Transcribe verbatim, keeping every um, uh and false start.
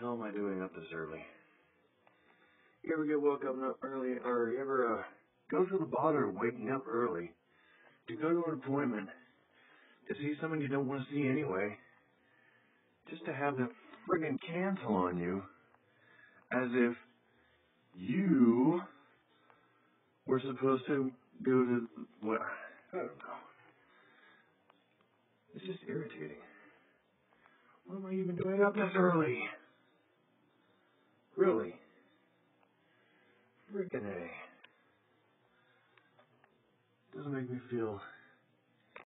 hell am I doing up this early? You ever get woken up early, or you ever uh, go through the bother of waking up early to go to an appointment to see someone you don't want to see anyway, just to have them friggin' cancel on you as if you were supposed to go to, what, I don't know. It's just irritating. What am I even doing up this early? Really? Frickin' A. Doesn't make me feel